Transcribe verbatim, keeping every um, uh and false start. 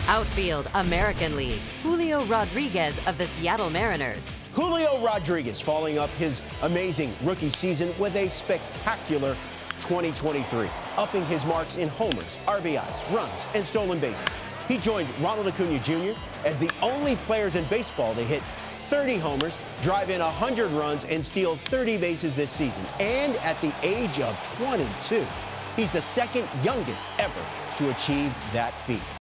Outfield, American League, Julio Rodríguez of the Seattle Mariners. Julio Rodríguez following up his amazing rookie season with a spectacular twenty twenty-three, upping his marks in homers, R B Is, runs, and stolen bases. He joined Ronald Acuna Junior as the only players in baseball to hit thirty homers, drive in one hundred runs, and steal thirty bases this season. And at the age of twenty-two, he's the second youngest ever to achieve that feat.